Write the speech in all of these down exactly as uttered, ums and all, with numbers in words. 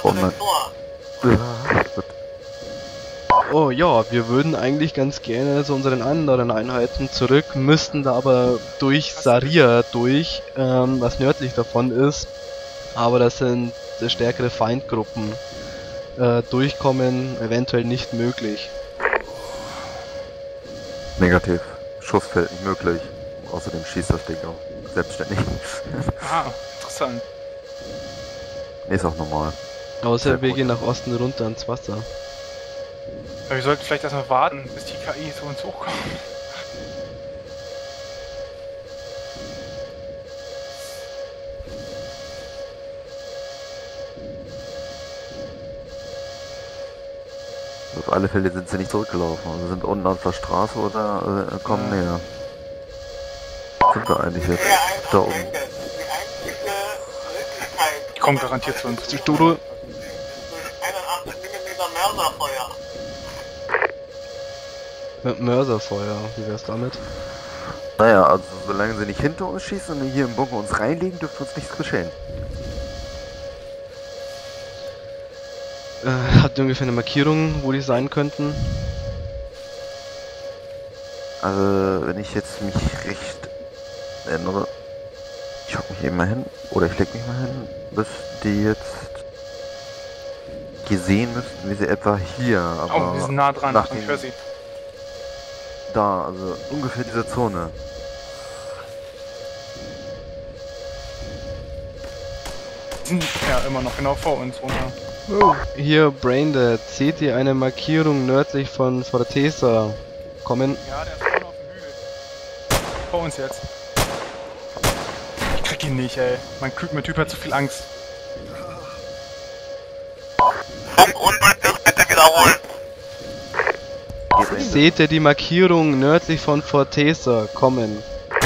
Oh nein. Oh ja, wir würden eigentlich ganz gerne zu unseren anderen Einheiten zurück, müssten da aber durch Saria durch, ähm, was nördlich davon ist. Aber das sind äh, stärkere Feindgruppen. Äh, durchkommen eventuell nicht möglich. Negativ. Schussfeld nicht möglich. Außerdem schießt das Ding auch selbstständig. Ah, interessant. Nee, ist auch normal. Außer Sehr wir gut. gehen nach Osten runter ins Wasser. Aber wir sollten vielleicht erstmal warten, bis die K I zu uns hochkommt. Auf alle Fälle sind sie nicht zurückgelaufen. Also sind unten auf der Straße oder äh, kommen Ja. näher. Sind wir eigentlich jetzt? Da oben. Die kommen garantiert zu uns. Die Sturo. einundachtzig Millimeter Mörserfeuer. Mit Mörserfeuer, wie wär's damit? Naja, also solange sie nicht hinter uns schießen und hier im Bunker uns reinlegen, dürfte uns nichts geschehen. Äh, habt ihr ungefähr eine Markierung, wo die sein könnten? Also, wenn ich jetzt mich recht erinnere, ich hock mich eben mal hin, oder ich leg mich mal hin, bis die jetzt gesehen müssten, wie sie etwa hier, aber Oh, wir sind nah dran. nach Ich dem- höre sie. da, also ungefähr diese Zone. Die sind ja immer noch genau vor uns runter. Oh. Hier, Braindead, seht ihr eine Markierung nördlich von Forteza kommen? Ja, der ist vorne auf dem Hügel. Vor uns jetzt. Ich krieg ihn nicht, ey. Mein, Typ, mein Typ hat zu viel Angst. Funk und bitte wiederholen. Geht rein. Seht ihr die Markierung nördlich von Forteza kommen?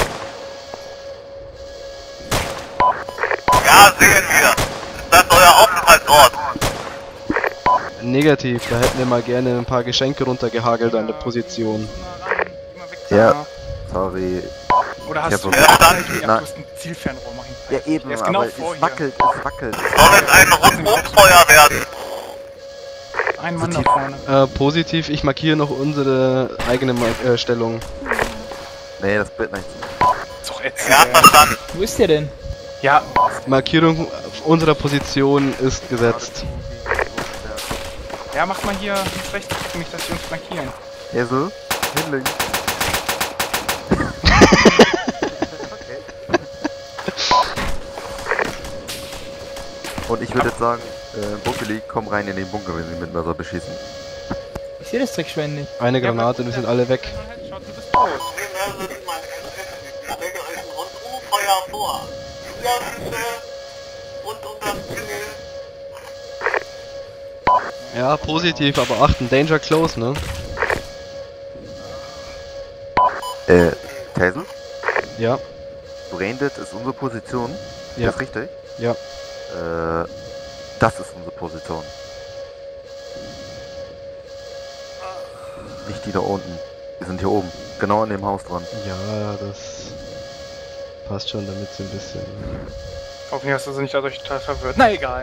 Ja, sehen wir. Ist das euer Aufenthaltsort? Negativ, da hätten wir mal gerne ein paar Geschenke runtergehagelt an der Position. Ja. Sorry. Oder Ich hast hab du... so- Ja, Nein. du Nein. hast ein Zielfernrohr, mach ihn. Ja eben, Der ist genau aber vor es hier. wackelt, es wackelt. Soll es ein Rundumfeuer werden? Ein Mann So da tief. vorne. Äh, positiv, ich markiere noch unsere eigene Mar äh, Stellung. Nee, das Bild nicht. Ist doch ätzend, Ja, ey. verstanden. Wo ist der denn? Ja, Markierung unserer Position ist gesetzt. ja, mach mal hier rechts, nicht, dass sie uns flankieren. Esel, hinlegen. Und ich würde jetzt sagen, äh, Bunkeli, komm rein in den Bunker, wenn sie mit Mörser beschießen. Ich sehe das Dreckschwein nicht. Eine Granate und wir sind alle weg. Schaut, du bist tot. Wir melden Sie mal S S. Ich lege euch ein Rundumfeuer vor. Zusatzschüsse rund um das Ziel. Ja, positiv, aber achten, Danger close, ne? Äh, Taser? Ja, Braindead ist unsere Position. Ja. Das ist richtig? ja. Äh, das ist unsere Position. Nicht die da unten. Wir sind hier oben. Genau an dem Haus dran. Ja, das passt schon, damit sie ein bisschen... Hoffentlich hast du sie nicht dadurch total verwirrt. Na egal.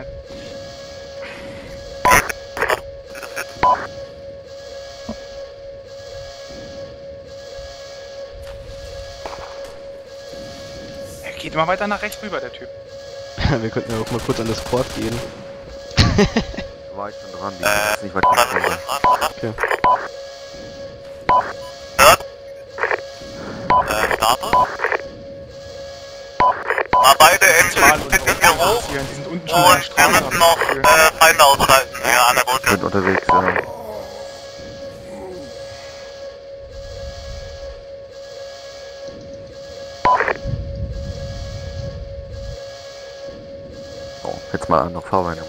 Er geht immer weiter nach rechts rüber, der Typ. Wir könnten ja auch mal kurz an das Port gehen. Da war ich schon dran. Die ist nicht weit gekommen. Okay. Hört? Äh, Status? Mal beide Mal Engines und bitte hier hoch. Die sind unten schon an der Und wir Straße. hab müssen ich noch das Gefühl. äh, Feinde ausschalten. Ja, an der Brücke. Sind unterwegs, ja. Oh, jetzt mal noch Fahrwein.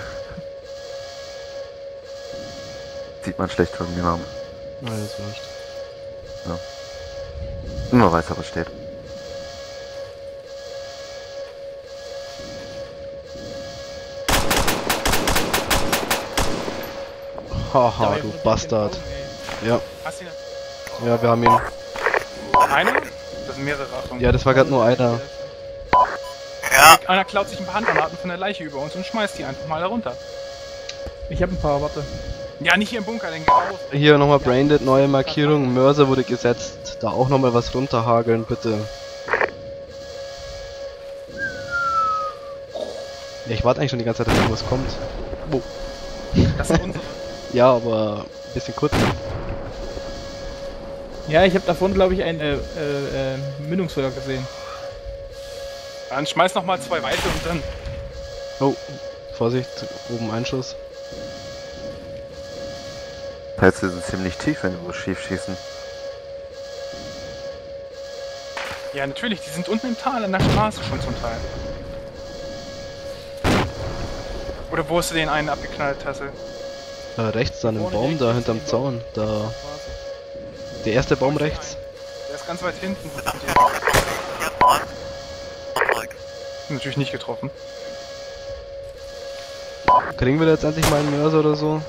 Sieht man schlecht von mir haben. Na, das wurscht. Immer weiß, was steht. Haha, du Bastard. Ja, Hast du ihn? ja, wir haben ihn. Einer? Das sind mehrere, Achtung. Ja, das war gerade nur einer. Ja, Einer klaut sich ein paar Handgranaten von der Leiche über uns und schmeißt die einfach mal da runter. Ich habe ein paar, warte. Ja, nicht hier im Bunker, dann geh raus. Hier nochmal Branded, neue Markierung, Mörser wurde gesetzt. Da auch nochmal was runterhageln, bitte. Ja, ich warte eigentlich schon die ganze Zeit, dass irgendwas kommt. Oh. Das sind unsere. Ja, aber ein bisschen kurz. Ja, ich habe davon, glaube ich, ein äh, äh, äh, Mündungsfeuer gesehen. Dann schmeiß noch mal zwei weitere und dann. Oh, Vorsicht, oben Einschuss. Das heißt, wir sind ziemlich tief, wenn wir so schief schießen. Ja, natürlich, die sind unten im Tal an der Straße schon zum Teil. Oder wo hast du den einen abgeknallt, Tasse? Äh, rechts an dem Baum, da hinterm Zaun. Da. Der erste Baum rechts. Der ist ganz weit hinten. Natürlich nicht getroffen. Kriegen wir da jetzt endlich mal einen Mörser oder so?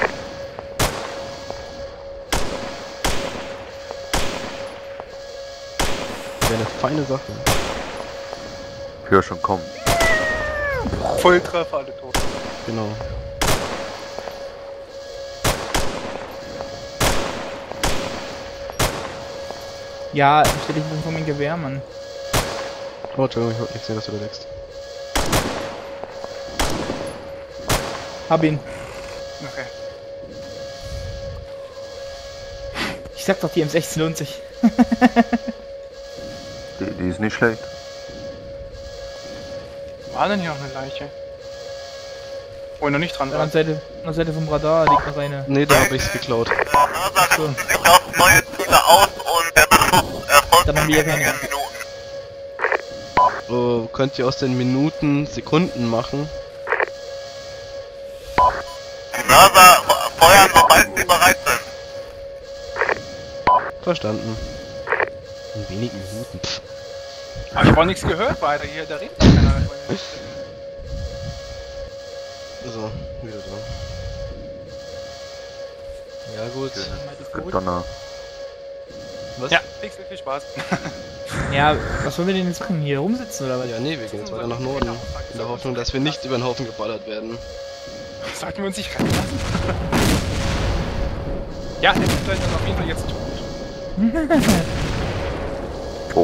Wäre eine feine Sache. Ich höre schon kommen. Volltreffer, alle tot. Genau. Ja, dann stell dich mal vor mein Gewehr, Mann. Oh, Entschuldigung, ich wollte nicht sehen, dass du da legst. Hab ihn. Okay. Ich sag doch, die M sechzehn lohnt sich. Die, die ist nicht schlecht. War denn hier noch eine Leiche? Wo ich noch nicht dran An der war. anderen Seite, an der Seite vom Radar liegt noch eine. Ne, da hab ich's geklaut. Mörser So. rüsten sich auf neue Ziele aus und der Beschuss erfolgt Dann haben wir in ja keine. wenigen Minuten. Oh, könnt ihr aus den Minuten Sekunden machen? Die Mörser feuern, sobald sie bereit sind. Verstanden. In wenigen Minuten. Pff. Aber ich habe auch nichts gehört weiter hier, da redet doch keiner. So, wieder da. Ja gut. Donner. Was? Ja, viel, viel Spaß. Ja, was wollen wir denn jetzt machen? Hier rumsitzen oder was? Ja, nee, wir gehen jetzt weiter nach Norden. In der Hoffnung, dass wir nicht über den Haufen geballert werden. Sollten wir uns nicht retten lassen? Ja, der ist vielleicht dann auf jeden Fall jetzt tot. Oh.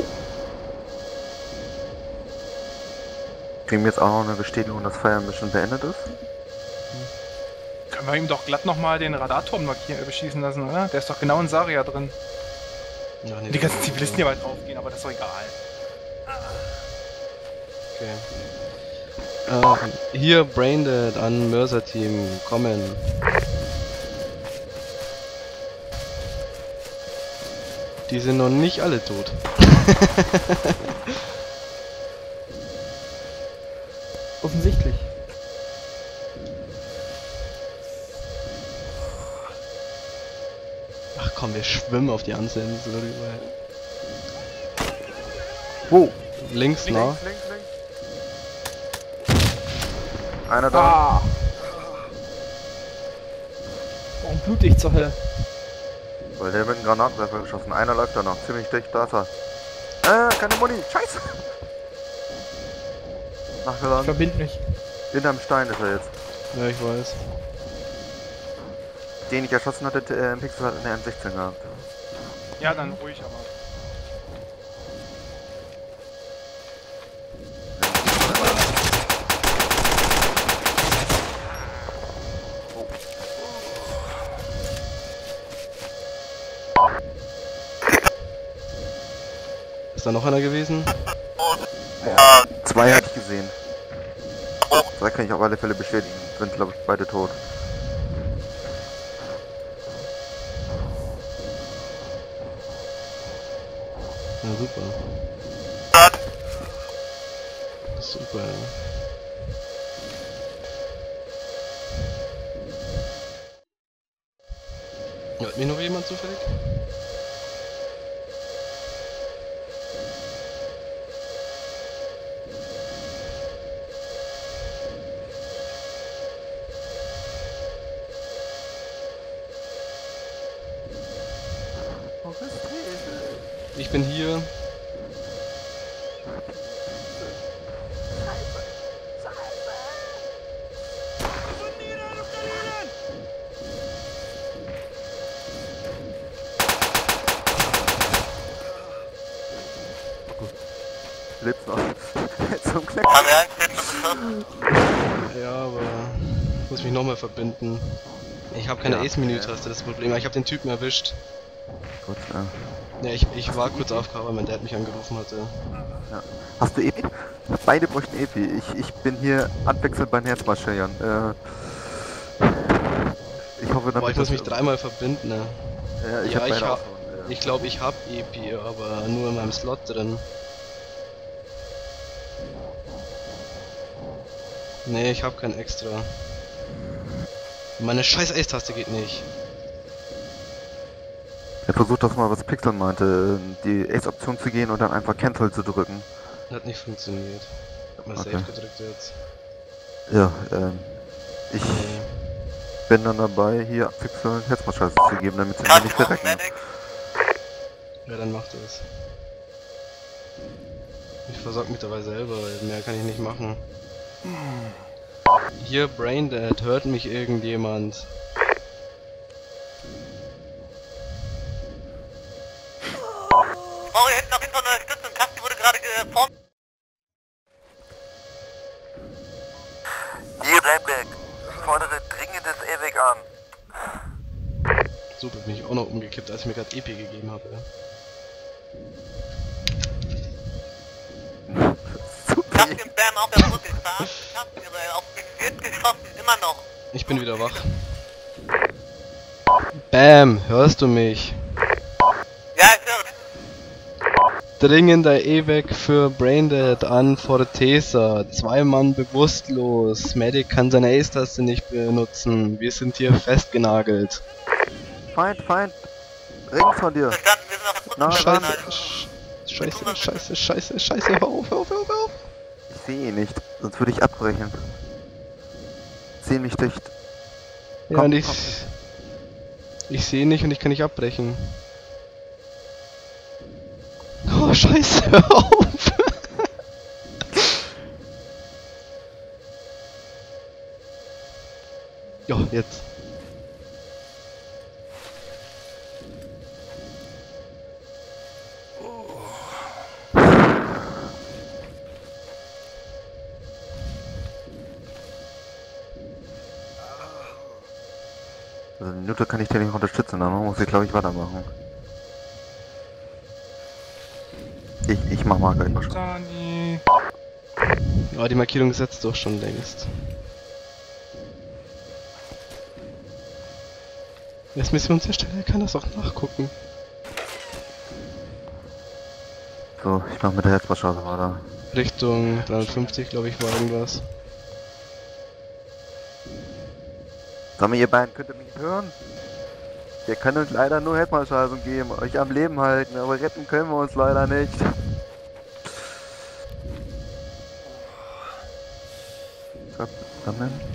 Kriegen wir jetzt auch noch eine Bestätigung, dass Fire Mission beendet ist? Können wir ihm doch glatt nochmal den Radarturm markieren, beschießen lassen, oder? Der ist doch genau in Saria drin. Ja, nee, Die ganzen das- Zivilisten hier weit draufgehen, aber das ist doch egal. Okay. Ähm, hier Braindead an Mörser-Team, kommen. Die sind noch nicht alle tot. Offensichtlich. Ach komm, wir schwimmen auf die Anselmensel rüber. Wo? Links, nah. Links, links, links. Einer da. Ah! Warum blute ich zur Hölle? Weil der mit einem Granatwerfer geschossen. Einer läuft da noch. Ziemlich dicht. Da ist er. Äh, keine Muni. Scheiße. Ich Nachgeladen. verbind mich. Hinterm Stein ist er jetzt. Ja, ich weiß. Den ich erschossen hatte, der äh, Pixel hat eine M sechzehn gehabt. Ja, dann ruhig aber. Ist da noch einer gewesen? Zwei hatte ich gesehen. Zwei kann ich auf alle Fälle bestätigen. Sind, glaube ich, beide tot. Ja, super. Super. Hört mich noch jemand zufällig? Ich bin hier. lebst noch. Zum Glück. Haben wir eins jetzt schon beschossen? Ja, aber ich muss mich nochmal verbinden. Ich habe keine Ja, Ace-Menü-Taste, das Problem. Ich habe den Typen erwischt. Gut, ja. Ja, ich, ich war kurz auf Cover, weil mein Dad mich angerufen hatte. Ja. Hast du Epi? Beide bräuchten Epi. Ich, ich bin hier abwechselnd bei den Herzmarschallern. Äh, ich hoffe, damit Boah, ich muss das- mich dreimal verbinden, ne? Ja, ich Ja, hab ich beide hab- auch schon, ja. Ich glaube, ich hab E P, aber nur in meinem Slot drin. Nee, ich hab kein extra. Meine scheiß Ace-Taste geht nicht. Er versucht das mal, was Pixel meinte, die Ace-Option zu gehen und dann einfach Cancel zu drücken. Hat nicht funktioniert. Ich hab mal Okay. Safe gedrückt jetzt. Ja, ähm, ich Nee. bin dann dabei, hier Pixel Herzmarschall zu geben, damit sie mir nicht Krankenwagen, verrecken. Medic. Ja, dann macht es. Ich versorg mich dabei selber, mehr kann ich nicht machen. Hier, Braindead, hört mich irgendjemand? Oh, hier hinten auf jeden Fall Unterstützung. Kasti wurde gerade geformt. Hier, Blackback. Ich fordere dringendes Evac an. Super, bin ich auch noch umgekippt, als ich mir gerade E P gegeben habe. Kasti und Bam auf der Brücke. Kasti, auf mich wird geschossen. Immer noch. Ich bin wieder wach. Bam, hörst du mich? Ja, ich höre dich. Dringender Evac für Braindead an Fortesa. Zwei Mann bewusstlos. Medic kann seine Ace-Taste nicht benutzen. Wir sind hier festgenagelt. Feind, Feind! Rings von dir! Verstanden, wir sind auf der Brücke. Na, Scheiße, dann. sch- scheiße, scheiße, scheiße, scheiße, hör auf, hör auf, hör auf, hör auf. Ich sehe ihn nicht, sonst würde ich abbrechen. Ziemlich dicht. Ja, Komm, und ich... komm. Ich sehe nicht und ich kann nicht abbrechen. Oh, scheiße, hör auf! Ja, jetzt. Also Minute kann ich dir nicht unterstützen, dann muss ich glaube ich weitermachen. Ich, ich mach mal gleich mal schon. Dani. Ja, die Markierung setzt doch schon längst. Jetzt müssen wir uns erstellen, er kann das auch nachgucken. So, ich mach mit der Herzmarschall weiter. Richtung dreihundertfünfzig, glaube ich, war irgendwas. Sag mal, ihr beiden, könnt ihr mich hören? Wir können uns leider nur Herzmarschall geben, euch am Leben halten, aber retten können wir uns leider nicht. Verdammt.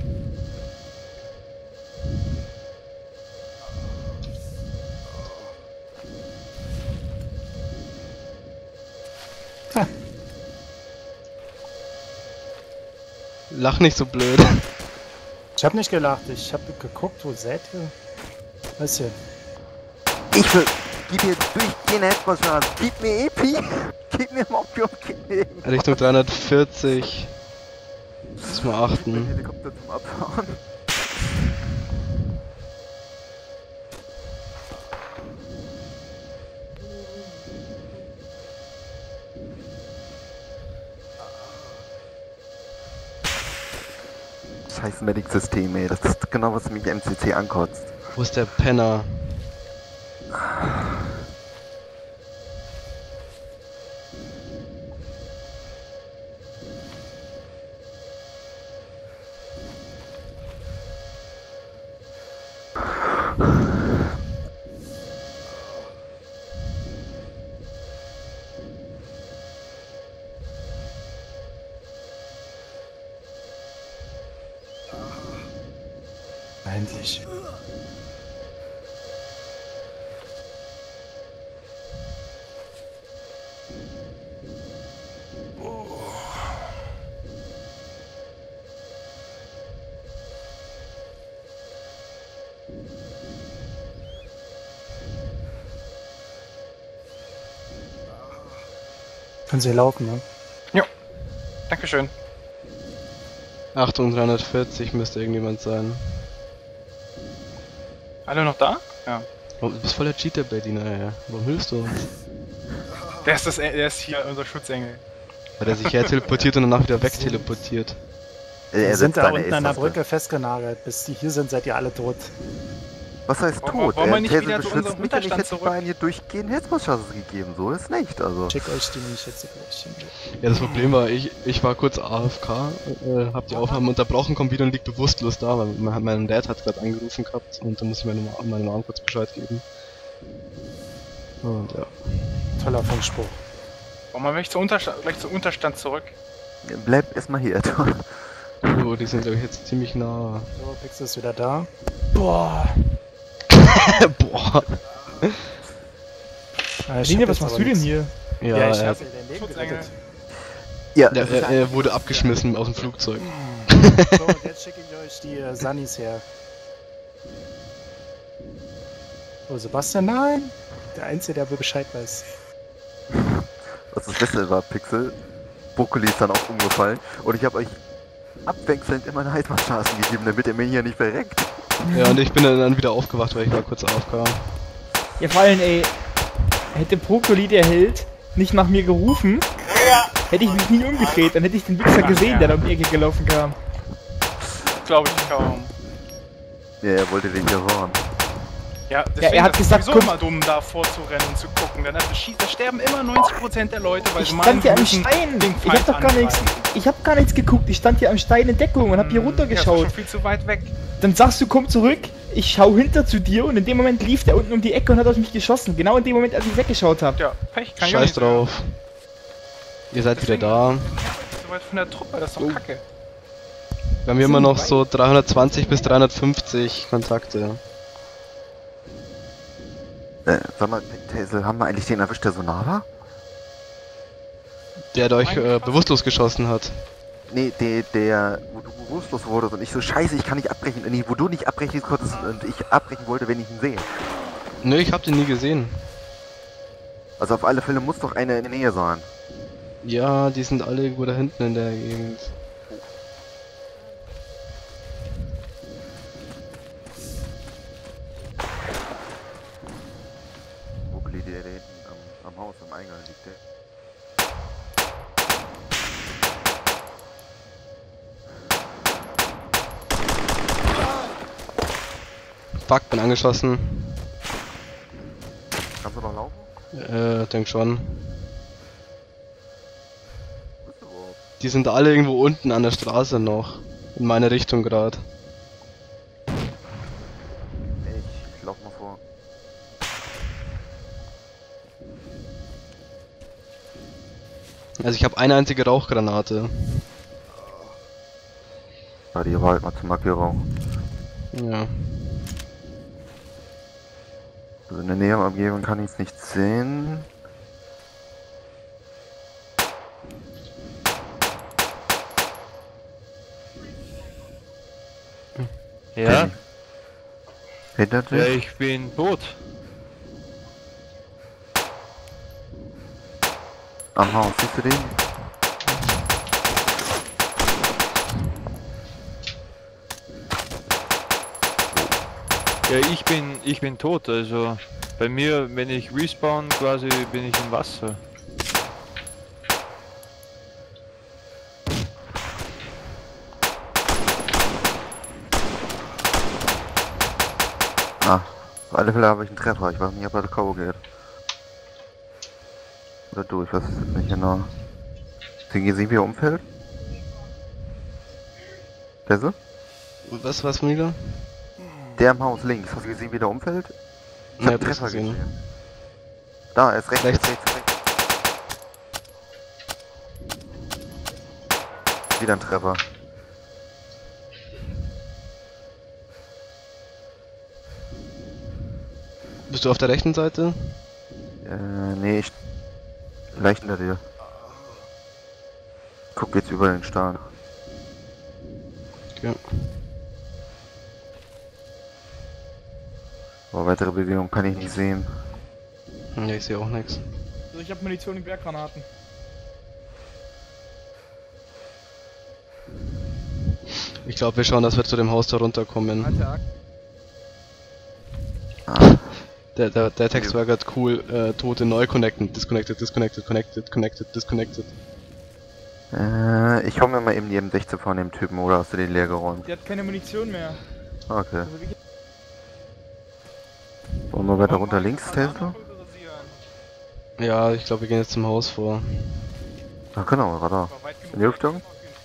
Lach nicht so blöd. Ich hab nicht gelacht, ich hab geguckt, wo seid ihr? Was hier? Ich will, gib mir durchgehende Herzmarschall, gib mir Epi, gib mir Mobium, gib mir Epi. Richtung dreihundertvierzig. Muss mal achten. Helikopter zum Abfahren. Scheiß Medic-System, ey. Das ist genau, was mich M C C ankotzt. Wo ist der Penner? Endlich. Können Sie laufen, ne? Dankeschön. Achtung, dreihundertvierzig müsste irgendjemand sein. Alle noch da? Ja. Oh, du bist voller Cheater, Berliner, ja. Warum hilfst du uns? Der ist, das, der ist hier unser Schutzengel. Weil der sich her teleportiert und danach wieder weg teleportiert. Er Wir setzt sind da seine unten an der Ace-Taste. Brücke festgenagelt. Bis die hier sind, seid ihr alle tot. Was heißt Wollen- tot? wollen wir Er nicht Tesel wieder zu beschützt unserem mich und ich Unterstand hätte zurück? Beinen hier durchgehend Herzmaschasses gegeben. So ist nicht, also. Schick euch die nicht jetzt gleich hin. Ja, das Problem war, ich, ich war kurz A F K, äh, hab die Aufnahme unterbrochen, komm wieder und lieg bewusstlos da, weil mein, mein Dad hat gerade angerufen gehabt und dann muss ich meinem meine Namen kurz Bescheid geben. Und ja. Toller Funkspruch. Wollen wir gleich zum Unterstand, gleich zum Unterstand zurück? Bleib erstmal hier. Oh, die sind glaube ich jetzt ziemlich nah. So, Pixel ist wieder da. Boah. Boah. Ah, ich Lina, hab was jetzt machst aber du denn nichts. hier? Ja, Ja, ich er, hab dir dein Leben Schutzengel. gerettet. Ja, der, er, er wurde abgeschmissen aus dem Flugzeug. So, und jetzt schicke ich euch die äh, Sunnies her. Oh, Sebastian, nein! Der Einzige, der Bescheid weiß. was das Beste war, Pixel. Brokkoli ist dann auch umgefallen und ich habe euch abwechselnd immer eine Heizmaschinen gegeben, damit er mir hier nicht verreckt. Ja, und ich bin dann wieder aufgewacht, weil ich war kurz A F K. Ja, vor allem, ey, hätte Brokkoli, der Held, nicht nach mir gerufen, hätte ich mich nie umgedreht, dann hätte ich den Wichser gesehen, der da um die Ecke gelaufen kam. Glaube ich kaum. Ja, er wollte den hier warnen. Ja, deswegen er hat ist es gesagt, sowieso komm- immer dumm, da vorzurennen und zu gucken. Denn da, schießt, da sterben immer neunzig Prozent der Leute, weil Ich sie stand hier am müssen Stein. den Ich hab Feind doch gar nichts. angreifen. Ich hab gar nichts geguckt. Ich stand hier am Stein in Deckung und hab hier Ja, das war runtergeschaut. schon viel zu weit weg. Dann sagst du, komm zurück. Ich schau hinter zu dir und in dem Moment lief der unten um die Ecke und hat auf mich geschossen. Genau in dem Moment, als ich weggeschaut hab. Ja, Pech, kann ich auch Scheiß nicht drauf. Ihr seid wieder da. So weit von der Truppe, das ist doch Oh. kacke. Wir haben hier immer noch so dreihundertzwanzig bis dreihundertfünfzig Kontakte. Äh, sag mal, Tesel, haben wir eigentlich den erwischt, der so nah war? Der, der euch äh, bewusstlos geschossen hat. Nee, der, der, wo du bewusstlos wurdest und ich so, scheiße, ich kann nicht abbrechen. Nee, wo du nicht abbrechen konntest und ich abbrechen wollte, wenn ich ihn sehe. Nö, ich hab den nie gesehen. Also auf alle Fälle muss doch einer in der Nähe sein. Ja, die sind alle irgendwo da hinten in der Gegend. Wo liegt der, der hinten am, am Haus, am Eingang liegt der? Fuck, bin angeschossen. Kannst du noch laufen? Äh, denk schon. Bist du überhaupt? Die sind alle irgendwo unten an der Straße noch. In meine Richtung gerade. Nee, ich, ich lauf mal vor. Also ich habe eine einzige Rauchgranate. Ja, die war halt mal zur Markierung. Ja. Also in der Nähe am Umgebung kann ich es nicht sehen. Ja, Hinter ja, dir? ich bin tot. Am Haus, siehst du den? Ja, ich bin, ich bin tot. Also bei mir, wenn ich respawn, quasi bin ich im Wasser. Ah, auf alle Fälle habe ich einen Treffer. Ich weiß nicht, ob er K O geht. Oder du, ich weiß es nicht genau. Sie gesehen, wie er umfällt? Kessel? Was, was, Mila? Der im Haus links. Hast du gesehen, wie der umfällt? Ich Nee, hab hab einen ich Treffer gesehen. gesehen. Da, er ist rechts, Rechts. rechts, rechts, rechts. Wieder ein Treffer. Bist du auf der rechten Seite? Äh, nee, ich... Leicht hinter dir. Guck jetzt über den Stahn. Okay. Aber weitere Bewegung kann ich nicht sehen. Ja, ich sehe auch nichts. Also ich hab Munition und Berggranaten. Ich glaube, wir schauen, dass wir zu dem Haus da runterkommen. Attack. Ah, Der, der, der Text war gerade cool. Äh, Tote neu connecten. Disconnected, disconnected, connected, connected, disconnected. äh, ich hau mir mal eben die M sechzehn von dem Typen, oder hast du den leer geräumt? Der hat keine Munition mehr. Okay. Also wie- Wollen wir weiter runter links, Tesla? Ja, ich glaube, wir gehen jetzt zum Haus vor. Ach genau, Radar. In die Richtung?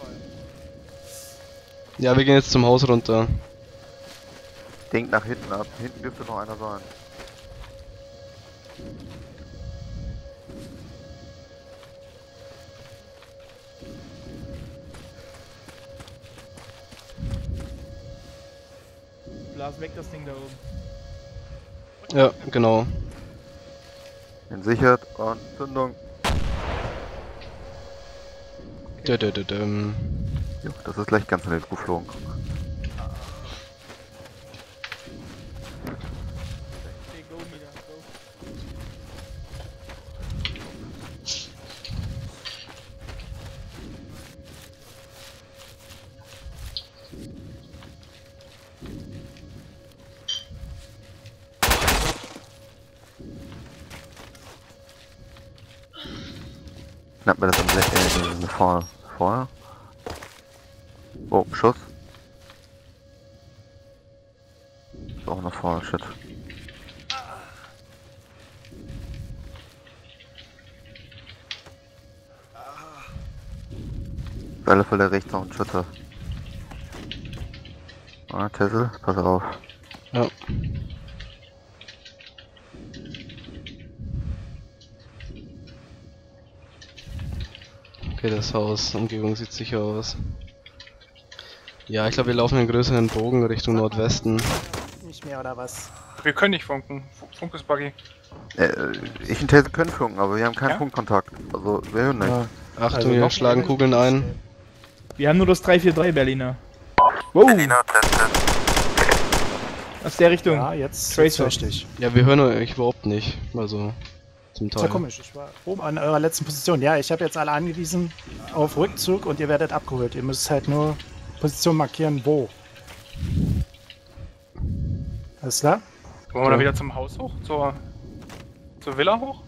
Ja, wir gehen jetzt zum Haus runter. Denk nach hinten ab. Hinten dürfte noch einer sein. Blas weg das Ding da oben. Ja, genau. Entsichert und Zündung. Dö, dö, dö, düm. Jo, das ist gleich ganz in den Luft geflogen. Okay, go, Mila, go. Nennt man das am äh, äh, vor, vorher? Oh, Schuss. Ist auch noch vorne, shit. Auf alle Fälle rechts noch ein Schütze. Ah, Tessel, pass auf. Ja. Okay, das Haus, Umgebung sieht sicher aus. Ja, ich glaube, wir laufen einen größeren Bogen Richtung Nordwesten. Nicht mehr oder was? Wir können nicht funken. F- Funk ist buggy. Äh, ich und Tessel können funken, aber wir haben keinen Ja? Funkkontakt. Also, wir hören nicht. Ja. Achtung, Also wir noch schlagen mehr Kugeln ein. Wir haben nur das drei vier drei Berliner. Wow, aus der Richtung. Ja, jetzt Tracer. ist richtig. Ja, wir hören euch überhaupt nicht. Also, zum Das ist ja Teil. komisch, ich war oben an eurer letzten Position. Ja, ich habe jetzt alle angewiesen auf Rückzug und ihr werdet abgeholt. Ihr müsst halt nur Position markieren, wo. Alles klar? Wollen wir da wieder zum Haus hoch? Zur, zur Villa hoch?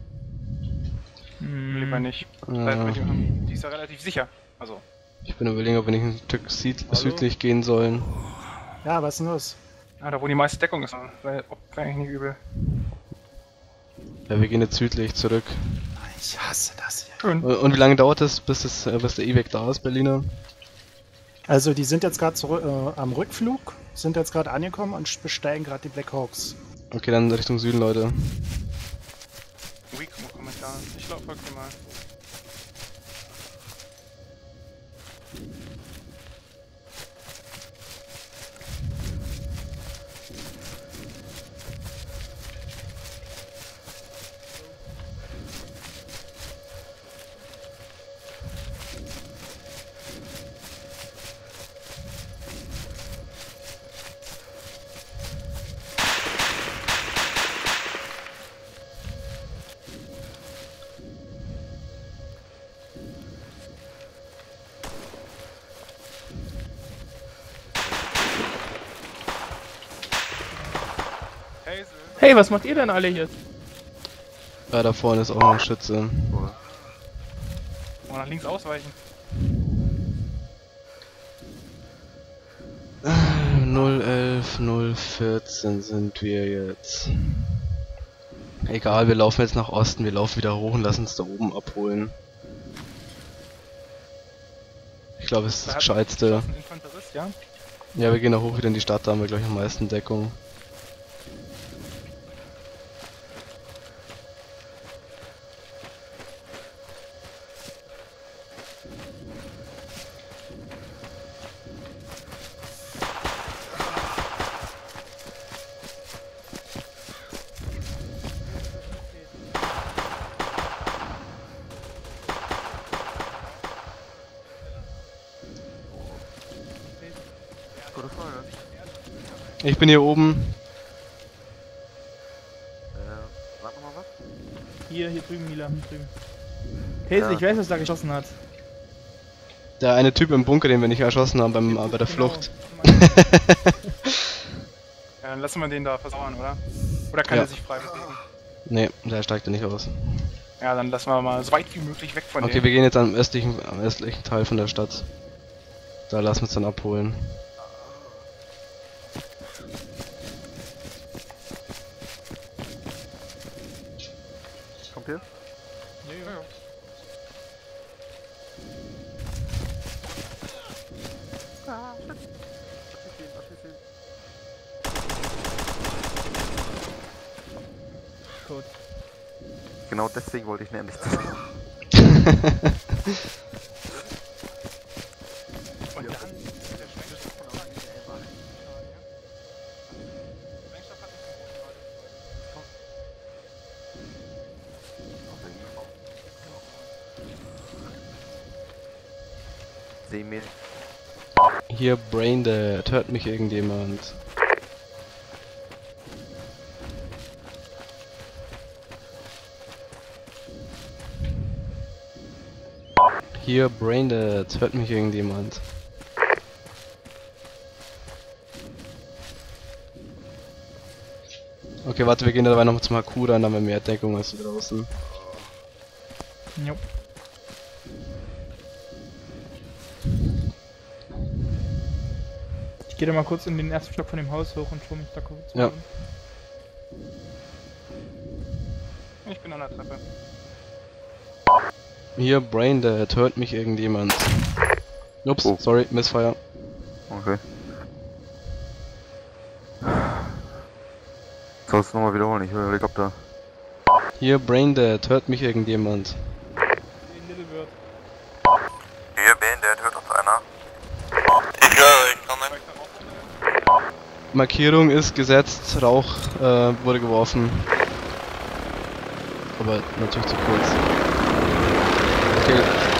Hm, Lieber nicht. Ja. Weil wir die, haben, die ist ja relativ sicher. Also, Ich bin überlegen, ob wir nicht ein Stück süd südlich gehen sollen. Ja, was ist denn los? ah, da wo die meiste Deckung ist. Wäre wär eigentlich nicht übel. Ja, wir gehen jetzt südlich zurück. Ich hasse das hier. Schön. Und, und wie lange dauert es, bis, das, äh, bis der E-Weg da ist, Berliner? Also die sind jetzt gerade äh, am Rückflug, sind jetzt gerade angekommen und besteigen gerade die Black Hawks. Okay, dann Richtung Süden, Leute. Weak Kommentar. Ich glaube, folgt dir mal. Hazel. Hey, was macht ihr denn alle hier? Ja, da vorne ist auch noch ein Schütze. Wollen wir nach links ausweichen? null elf, null vierzehn sind wir jetzt. Egal, wir laufen jetzt nach Osten, wir laufen wieder hoch und lassen uns da oben abholen. Ich glaube, es ist das Gescheitste. Ein Infanterist, ja? Ja, wir gehen da hoch wieder in die Stadt, da haben wir gleich am meisten Deckung. Gute Frage. Ich bin hier oben. Äh, sag noch mal was? Hier, hier drüben, Mila, hier drüben. Hazel, Ja. ich weiß, was da geschossen hat. Der eine Typ im Bunker, den wir nicht erschossen haben beim, bei der Flucht. Ja, dann lassen wir den da versauern, oder? Oder kann Ja. er sich frei bewegen? Nee, der steigt ja nicht aus. Ja, dann lassen wir mal so weit wie möglich weg von Okay, dem. wir gehen jetzt am östlichen, am östlichen Teil von der Stadt. Da lassen wir uns dann abholen. Kommt ihr? Ja, ja. Tot. Genau deswegen wollte ich nämlich. Und dann der Sprengstoff von außen. Sprengstoff hat nicht den großen Seh mir. Hier Braindead, hört mich irgendjemand? Hier Braindead, hört mich irgendjemand? Okay, warte, wir gehen dabei noch zum Hakura, dann haben wir mehr Deckung als hier draußen. Jo. Ich gehe da mal kurz in den ersten Stock von dem Haus hoch und schau mich da kurz. Ja. um. Ich bin an der Treppe. Hier Braindead, hört mich irgendjemand? Ups, Oh. sorry, Missfire. Okay. Sollst du nochmal wiederholen? Ich höre Helikopter. Hier Braindead, hört mich irgendjemand? In Little Bird. Hier, Bandit, hört uns einer. Ich höre, ich komme. Markierung ist gesetzt, Rauch äh, wurde geworfen. Aber natürlich zu kurz. Okay.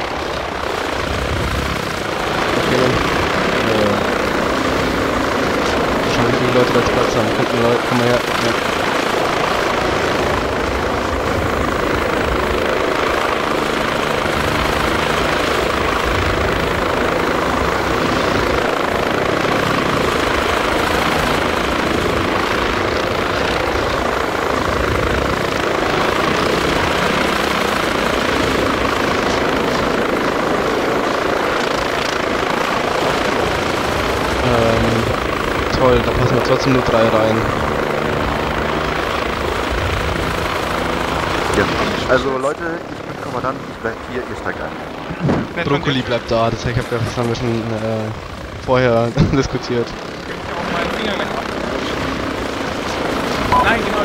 Okay. Äh. Schauen, wie viele Leute da jetzt Platz haben. Kommt Leute, komm mal her. Ja. Toll, da passen wir trotzdem nur drei rein. Ja. Also Leute, ich bin Kommandant, ich bleib hier, ihr steigt ein. Nett, Brokkoli und bleibt da, das, ich hab, das haben wir schon äh, vorher diskutiert. jetzt könnte ich auch meinen Finger gleich abrutschen. Nein, genau.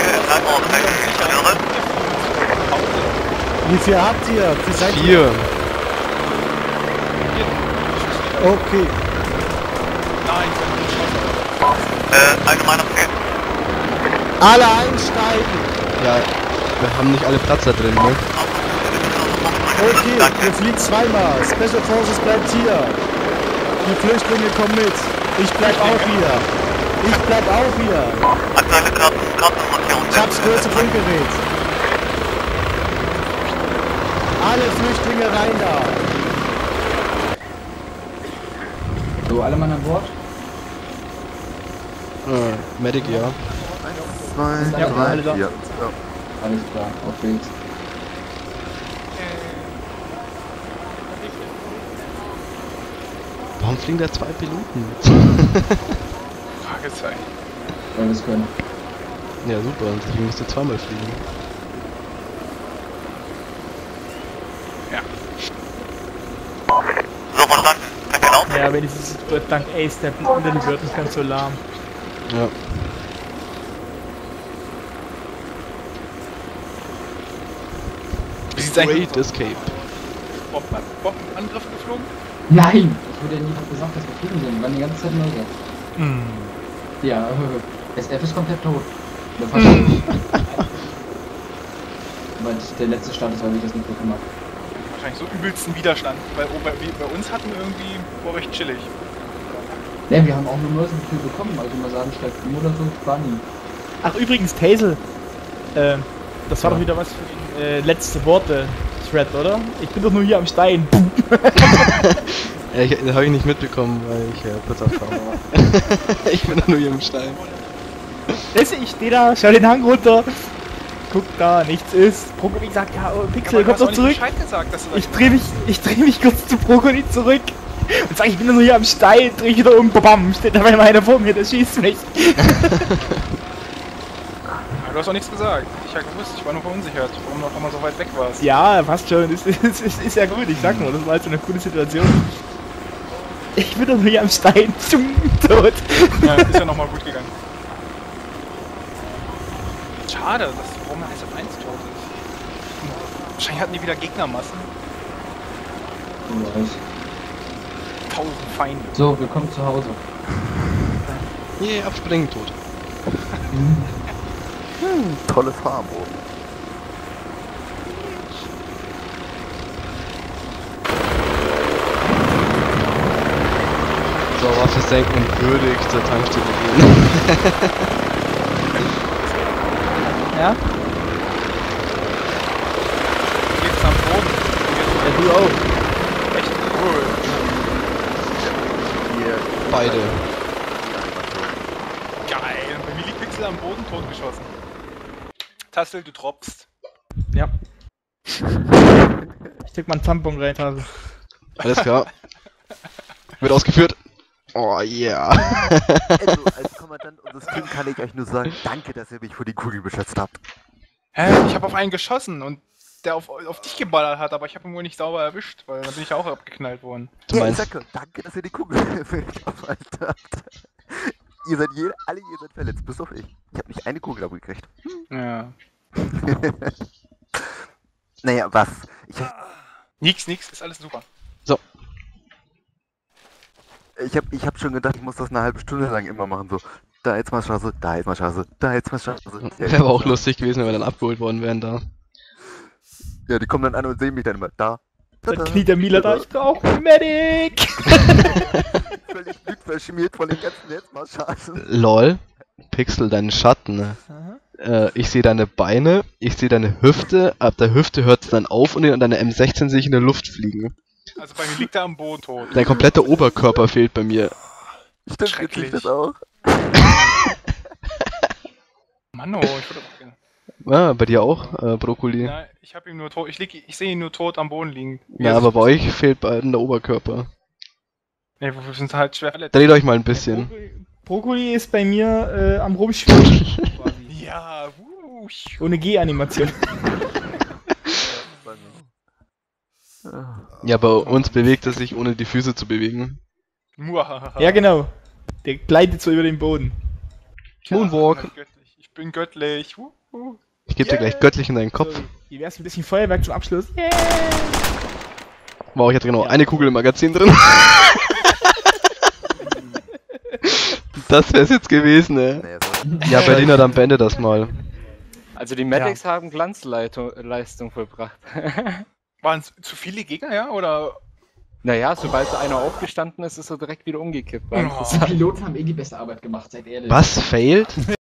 Wie viel habt ihr? Wie seid ihr? Vier. Okay. Nein, ich bin nicht geschossen. Äh, allgemeiner Befehl. Alle einsteigen! Ja, wir haben nicht alle Platz da drin, ne? Okay, ihr fliegt zweimal. Special Forces bleibt hier. Die Flüchtlinge kommen mit. Ich bleib auch hier. Ich bleib auch hier. Aktuelle Grabinformation. Ich hab's größte Funkgerät. Alle Flüchtlinge rein da. So, alle Mann an Bord? Äh, Medic, ja. Zwei, Ja, drei, alle da. vier. Ja. Alles klar, auf geht's. Warum fliegen da zwei Piloten mit? Fragezeichen. Weil wir es können. Ja, super, deswegen musst du zweimal fliegen. Ja. So, verstanden. Genau. Ja, wenigstens ist Bird dank Ace der Little Bird nicht ganz so lahm. Ja. Wie sieht's eigentlich Great Escape. Bomben, Bombenangriff geflogen? Nein! Es wurde ja nie gesagt, dass wir fliegen sind. Wir waren die ganze Zeit nur so. Hm. Ja, äh, S F ist komplett tot. Der Verstand. Weil der letzte Start ist, weil ich das nicht bekommen habe. Wahrscheinlich so übelsten Widerstand, weil oh, bei, bei uns hatten wir irgendwie, war recht chillig. Ne, wir haben auch nur neues viel bekommen, also mal sagen, statt ihm oder so, war nie. Ach übrigens, Tazel. Äh, das war Ja. doch wieder was für die äh, letzte Worte. Ich Thread, oder? Ich bin doch nur hier am Stein. Ja, ich, das habe ich nicht mitbekommen, weil ich äh, kurz auf Frau war. Ich bin doch nur hier im Stein. Ich stehe da, schau den Hang runter. Guck da, nichts ist. Brokkoli sagt, ja, oh, Pixel, Ja, komm doch zurück. Gesagt, dass du da Ich dreh mich, ich dreh mich kurz zu Brokkoli zurück. Und sag, ich bin doch nur hier am Stein, dreh ich wieder um, bam, steht dabei mal einer vor mir, der schießt mich. Du hast auch nichts gesagt. Ich habe gewusst, ich war nur verunsichert, warum du auch immer so weit weg warst. Ja, passt schon, ist, ist, ist, ist ja gut, ich sag nur, das war halt so eine coole Situation. Ich bin doch nur hier am Stein, zum tot. Ja, ist ja nochmal gut gegangen. Schade, dass Roman eins auf eins tot ist. Wahrscheinlich hatten die wieder Gegnermassen. Tausend Feinde. So, willkommen zu Hause. Nee, abspringen, tot. Hm, tolles Farmboden. So, Waffe senken und würdig zur Tankstelle gehen. Ja? Geht's am Boden? Ja, du auch. Echt cool. Hier. Beide. Geil. Und bei mir liegt Pixel am Boden totgeschossen. Tassel, du tropfst. Ja. Ich steck mal einen Tampon rein, Tassel. Alles klar. Wird ausgeführt. Oh yeah. Also, als Kommandant unseres Teams kann ich euch nur sagen, danke, dass ihr mich vor die Kugel beschützt habt. Hä? Ich habe auf einen geschossen und der auf, auf dich geballert hat, aber ich habe ihn wohl nicht sauber erwischt, weil dann bin ich auch abgeknallt worden. Du Ja, meinst, ich sag, danke, dass ihr die Kugel für mich aufhalten habt. Ihr seid jede, alle ihr seid verletzt, bis auf ich. Ich habe nicht eine Kugel abgekriegt. Ja. Naja, was? Ich hab, Nix, nix, ist alles super. ich hab, ich hab schon gedacht, ich muss das eine halbe Stunde lang immer machen, so. Da jetzt mal Chance, da jetzt mal Chance, da jetzt mal Chance. wäre aber auch lustig gewesen, wenn wir dann abgeholt worden wären da. Ja, die kommen dann an und sehen mich dann immer. Da. Dann kniet der Mila da, ich brauch einen Medic! Völlig blutverschmiert von den ganzen Netzmassagen. Lol. Pixel, deinen Schatten. Äh, ich sehe deine Beine, ich sehe deine Hüfte, ab der Hüfte hört es dann auf und an deiner M sechzehn sehe ich in der Luft fliegen. Also bei mir liegt er am Boden tot. Dein kompletter Oberkörper fehlt bei mir. Stimmt, Schrecklich. jetzt das auch. Mann, oh, ich würde auch gerne. Ah, bei dir auch, äh, Brokkoli. Nein, ich hab ihn nur tot. Ich, lieg, ich sehe ihn nur tot am Boden liegen. Ja, aber bei euch fehlt beiden der Oberkörper. Ne, wir sind halt schwer verletzt. Dreht euch mal ein bisschen. Brokkoli, Brokkoli ist bei mir äh, am Rumschwimmen. quasi. Ja, wuh. Ohne G-Animation. Ja, bei uns bewegt er sich, ohne die Füße zu bewegen. Muahaha. Ja, genau. Der gleitet so über den Boden. Moonwalk. Göttlich. Ich bin göttlich. Wuhu. Ich geb dir gleich göttlich in deinen Kopf. So, wie wär's ein bisschen Feuerwerk zum Abschluss? Yeah. Wow, ich hatte genau eine Kugel im Magazin drin. Das wär's jetzt gewesen, ey. Naja, so. Ja, Berliner, dann beende das mal. Also die Medics haben Glanzleistung vollbracht. Waren es zu viele Gegner, ja? Oder? Naja, sobald so einer aufgestanden ist, ist er direkt wieder umgekippt. War Oh. interessant. Die Piloten haben eh die beste Arbeit gemacht, seid ehrlich. Was? Failed?